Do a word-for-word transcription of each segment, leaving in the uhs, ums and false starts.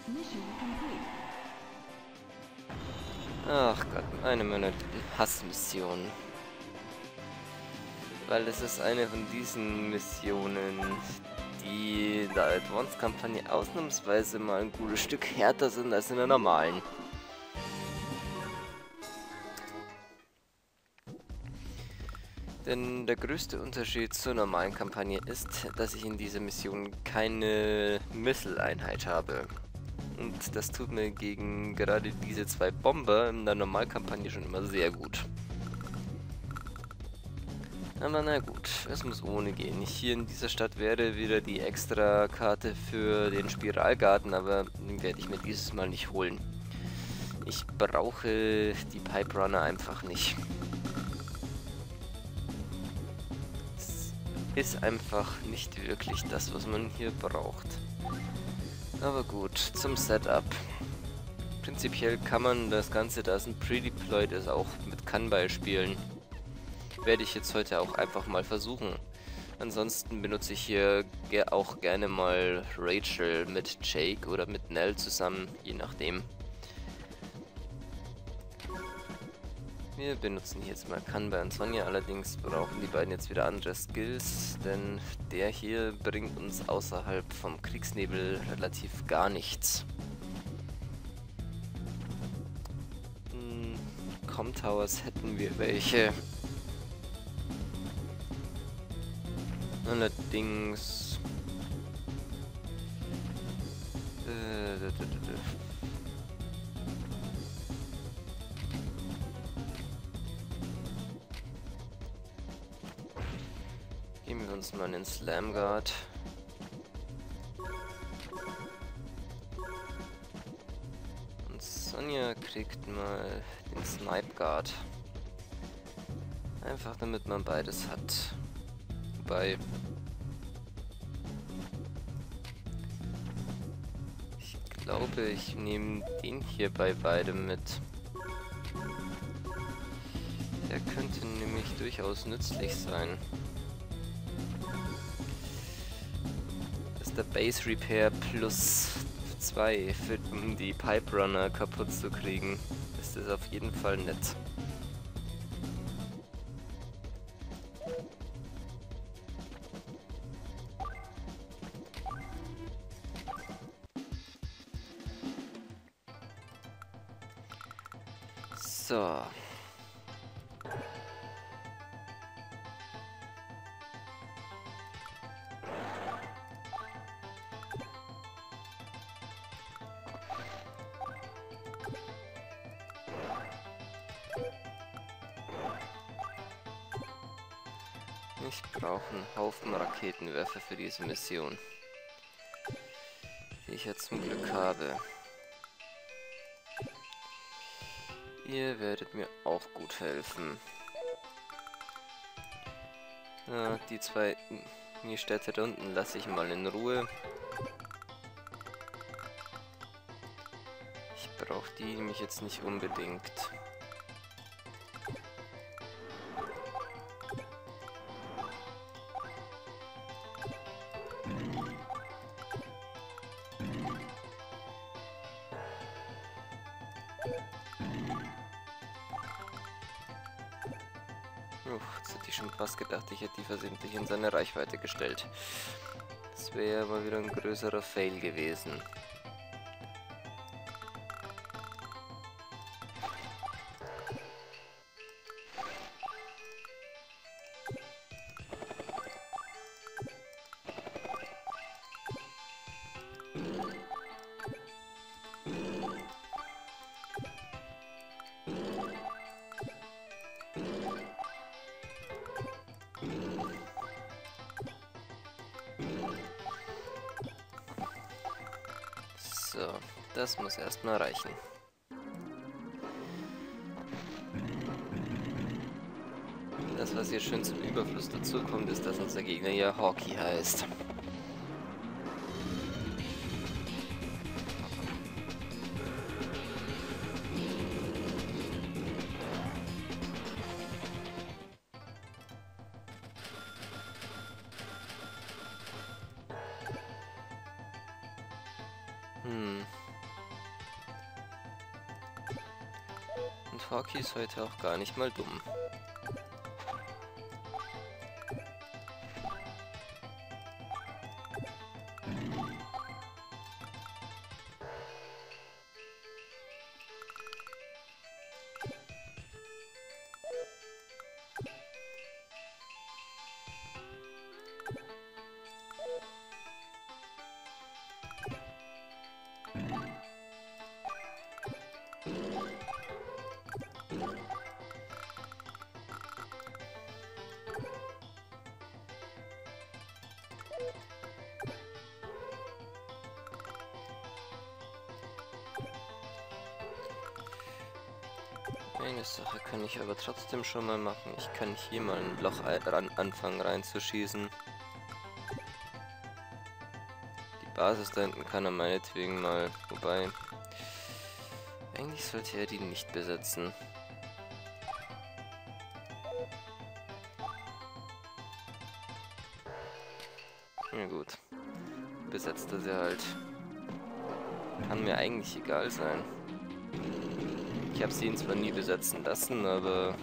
Ach Gott, eine meiner Hassmissionen. Weil es ist eine von diesen Missionen, die in der Advanced-Kampagne ausnahmsweise mal ein gutes Stück härter sind als in der normalen. Denn der größte Unterschied zur normalen Kampagne ist, dass ich in dieser Mission keine Missile-Einheit habe. Und das tut mir gegen gerade diese zwei Bomber in der Normalkampagne schon immer sehr gut. Aber na gut, es muss ohne gehen. Hier in dieser Stadt wäre wieder die extra Karte für den Spiralgarten, aber den werde ich mir dieses Mal nicht holen. Ich brauche die Pipe Runner einfach nicht. Ist einfach nicht wirklich das, was man hier braucht. Aber gut, zum Setup. Prinzipiell kann man das Ganze, da es ein Pre-Deployed ist, auch mit Kanbei spielen. Werde ich jetzt heute auch einfach mal versuchen. Ansonsten benutze ich hier ge auch gerne mal Rachel mit Jake oder mit Nell zusammen, je nachdem. Wir benutzen hier jetzt mal Kanbei und Sonja, allerdings brauchen die beiden jetzt wieder andere Skills, denn der hier bringt uns außerhalb vom Kriegsnebel relativ gar nichts. Hm, Com-Towers hätten wir welche. Allerdings... Äh, d -d -d -d Geben wir uns mal einen Slam Guard. Und Sonja kriegt mal den Snipe Guard. Einfach damit man beides hat. Wobei... Ich glaube, ich nehme den hier bei beidem mit. Der könnte nämlich durchaus nützlich sein. Der Base Repair plus zwei, für, um die Pipe Runner kaputt zu kriegen, ist das auf jeden Fall nett. So. Ich brauche einen Haufen Raketenwerfer für diese Mission, die ich ja zum Glück habe. Ihr werdet mir auch gut helfen. Ja, die zwei die Städte da unten lasse ich mal in Ruhe. Ich brauche die nämlich jetzt nicht unbedingt. Uff, jetzt hätte ich schon fast gedacht, ich hätte die versehentlich in seine Reichweite gestellt. Das wäre ja mal wieder ein größerer Fail gewesen. So, das muss erstmal reichen. Das, was hier schön zum Überfluss dazu kommt, ist, dass unser Gegner ja Hawkey heißt. Hm. Forky ist heute auch gar nicht mal dumm. Eine Sache kann ich aber trotzdem schon mal machen. Ich kann hier mal ein Loch ran anfangen reinzuschießen. Die Basis da hinten kann er meinetwegen mal. Wobei, eigentlich sollte er die nicht besetzen. Na gut. Besetzt er sie halt. Kann mir eigentlich egal sein. Ich habe sie ihn zwar nie besetzen lassen, aber...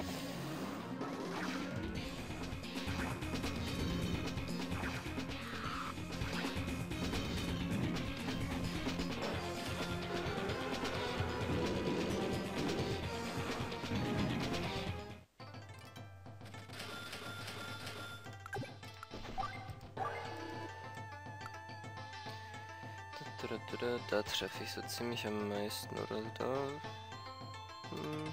Da treffe ich so ziemlich am meisten, oder da? Hm.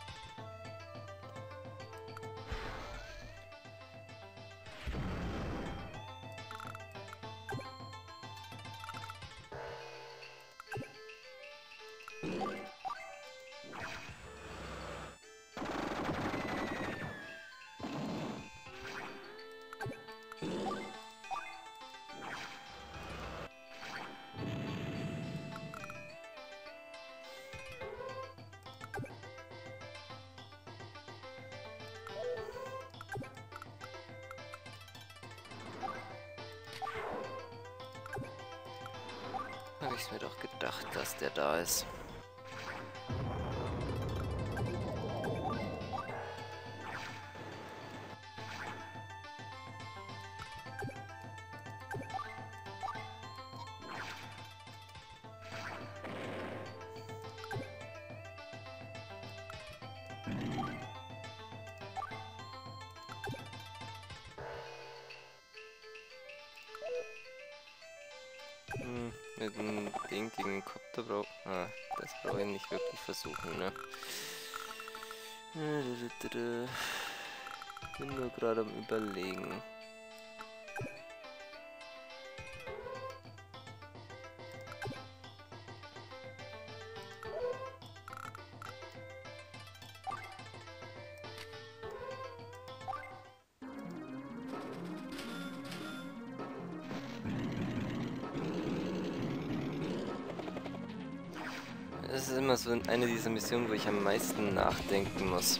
Habe ich mir doch gedacht, dass der da ist. Hm, mit dem Ding gegen den Kopter brauch... Ah, das brauche ich nicht wirklich versuchen, ne? Bin nur gerade am Überlegen. Das ist immer so eine dieser Missionen, wo ich am meisten nachdenken muss.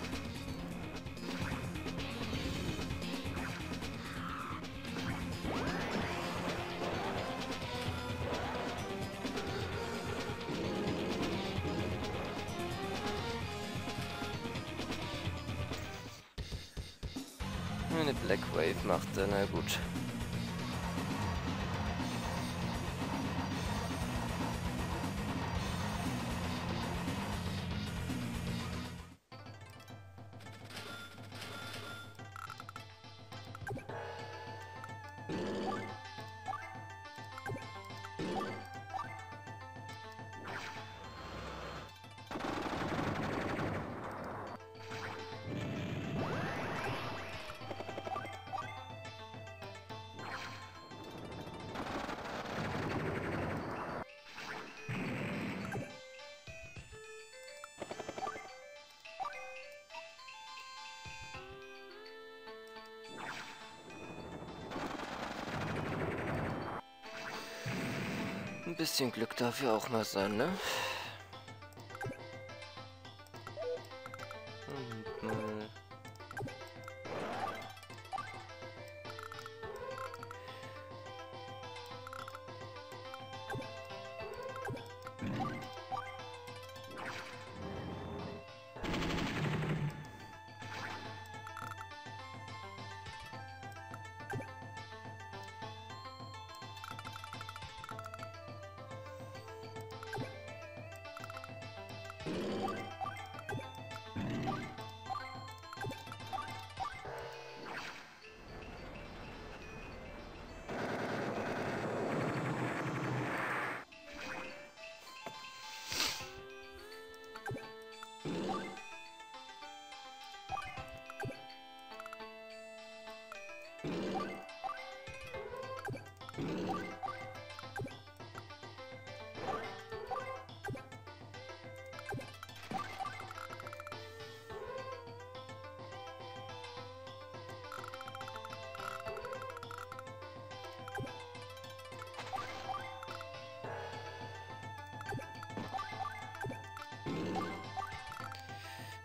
Eine Black Wave macht er, na gut. Ein bisschen Glück darf ja auch mal sein, ne? Und mal...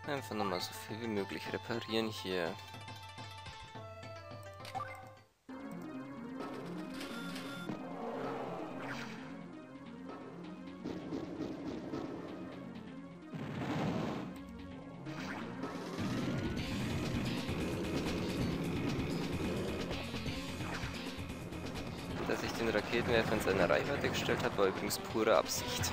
Einfach nochmal so viel wie möglich reparieren hier. Dass ich den Raketenwerfer in seine Reichweite gestellt habe, war übrigens pure Absicht.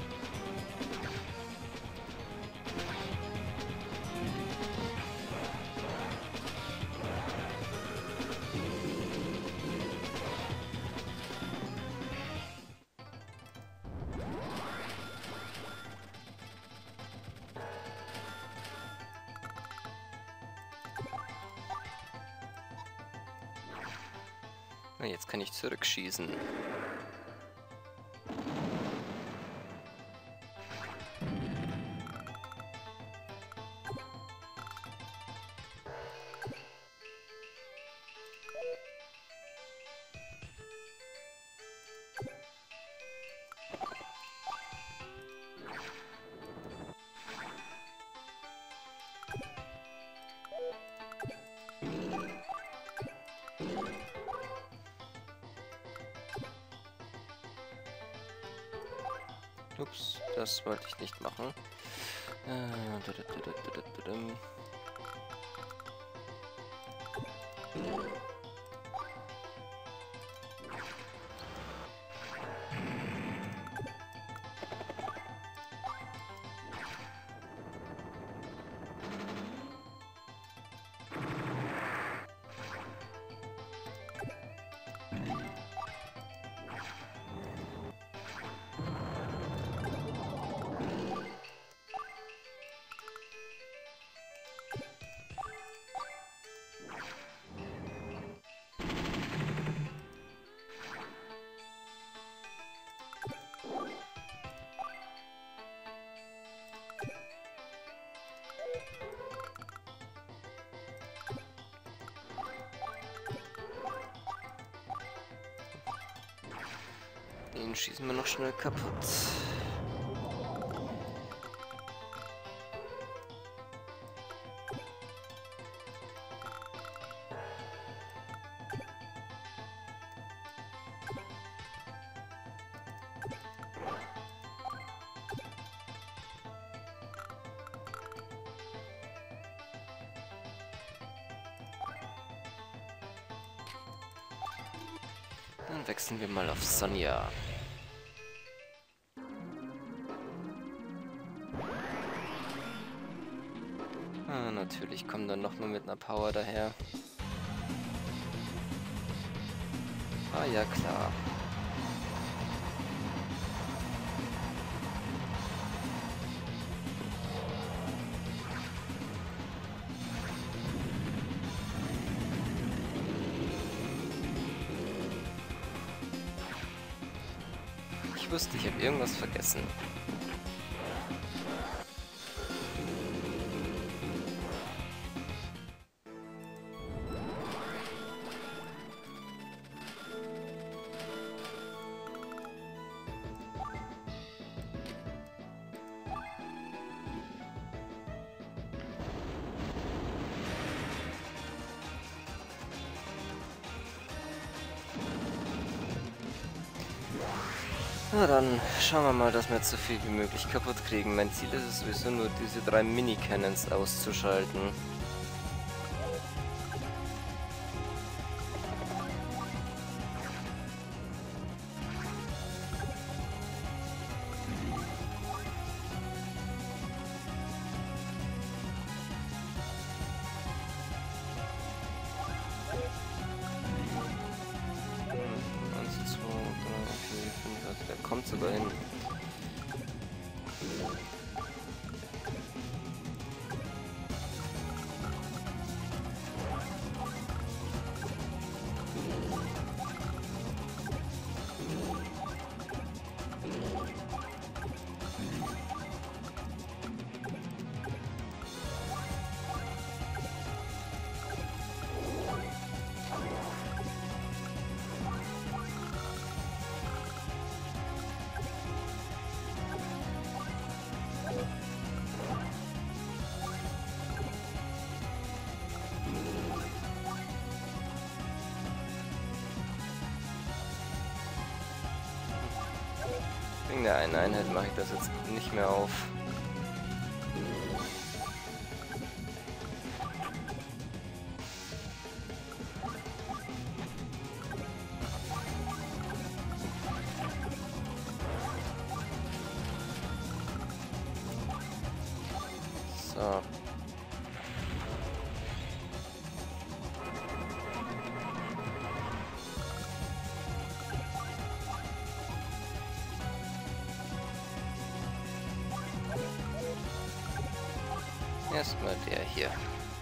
Na, jetzt kann ich zurückschießen. Ups, das wollte ich nicht machen. Äh, da, da, da, da, da, da, da. Den schießen wir noch schnell kaputt. Dann wechseln wir mal auf Sonja. Ah, natürlich kommen dann noch mal mit einer Power daher. Ah ja, klar. Ich wusste, ich habe irgendwas vergessen. Na dann schauen wir mal, dass wir jetzt so viel wie möglich kaputt kriegen. Mein Ziel ist es sowieso nur, diese drei Mini-Cannons auszuschalten. Der kommt sogar hin. Wegen der einen Einheit mache ich das jetzt nicht mehr auf. So. Erstmal der hier.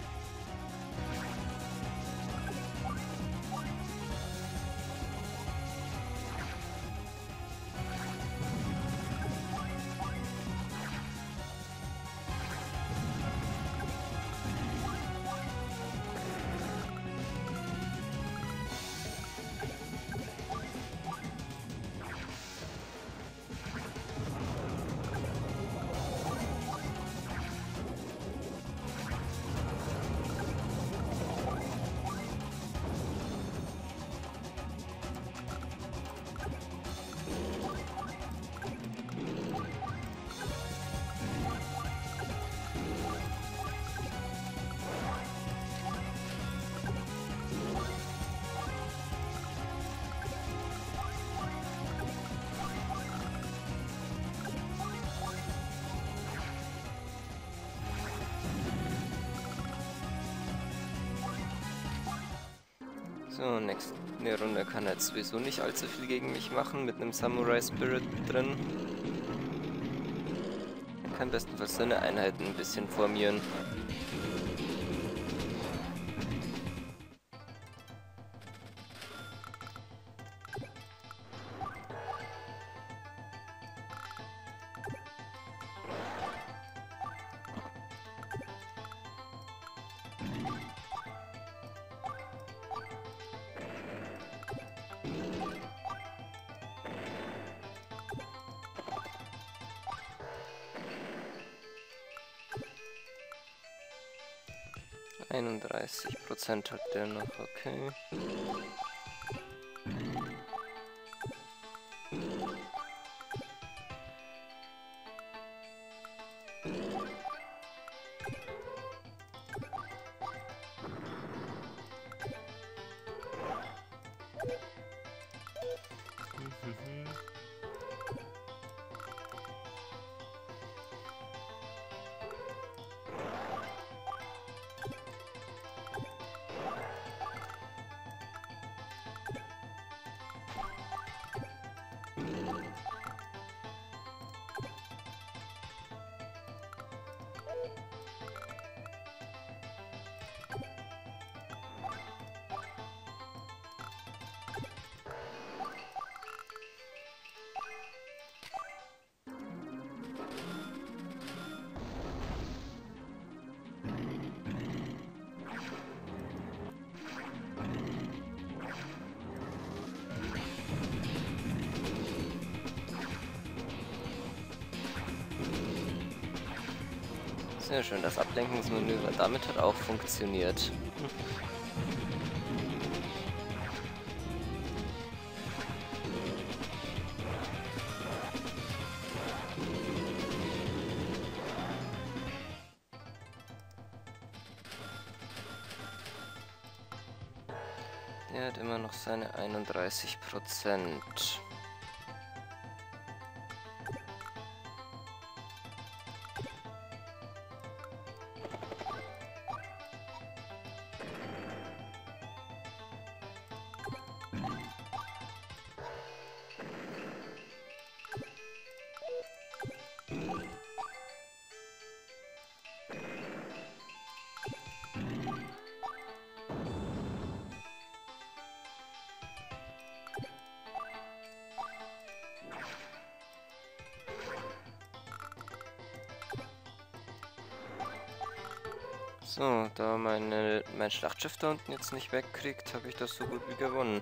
So, nächste Runde kann er jetzt sowieso nicht allzu viel gegen mich machen, mit einem Samurai Spirit drin. Er kann bestenfalls seine Einheiten ein bisschen formieren. einunddreißig Prozent hat der noch, okay. Sehr schön, das Ablenkungsmanöver damit hat auch funktioniert. Der hat immer noch seine einunddreißig Prozent. So, da meine, mein Schlachtschiff da unten jetzt nicht wegkriegt, habe ich das so gut wie gewonnen.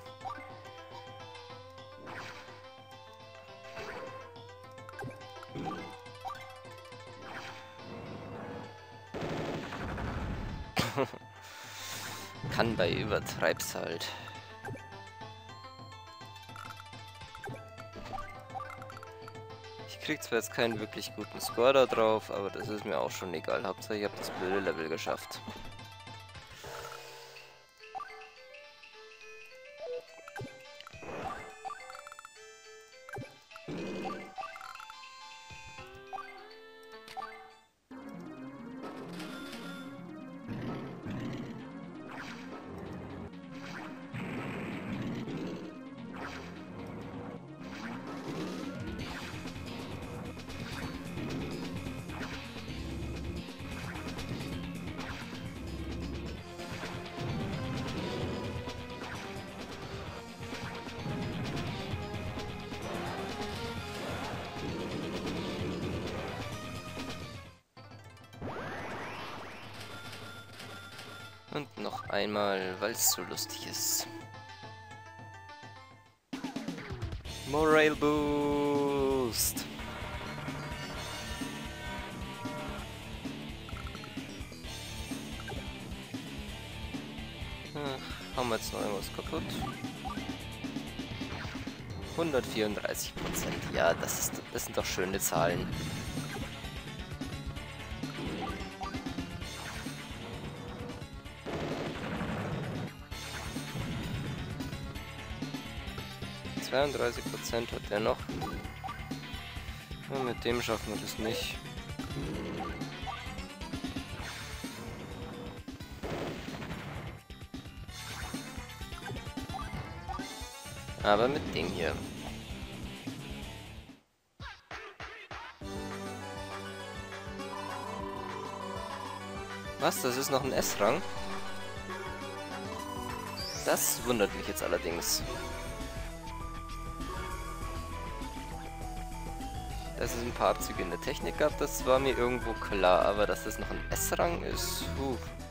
Kann bei übertreib's halt. Ich krieg zwar jetzt keinen wirklich guten Score da drauf, aber das ist mir auch schon egal. Hauptsache ich habe das blöde Level geschafft. Und noch einmal, weil es so lustig ist. Morale Boost! Ach, haben wir jetzt noch irgendwas kaputt? hundertvierunddreißig Prozent. Ja, das, ist, das sind doch schöne Zahlen. zweiunddreißig Prozent hat er noch. Ja, mit dem schaffen wir das nicht. Aber mit dem hier. Was? Das ist noch ein S-Rang? Das wundert mich jetzt allerdings. Dass es ein paar Abzüge in der Technik gab, das war mir irgendwo klar, aber dass das noch ein S-Rang ist, puh.